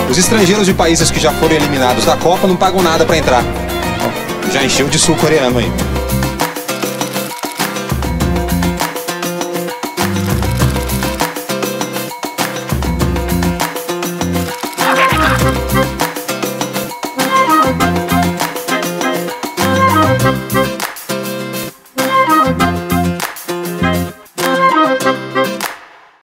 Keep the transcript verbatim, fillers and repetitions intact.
Os estrangeiros de países que já foram eliminados da Copa não pagam nada pra entrar. Já encheu de sul-coreano aí.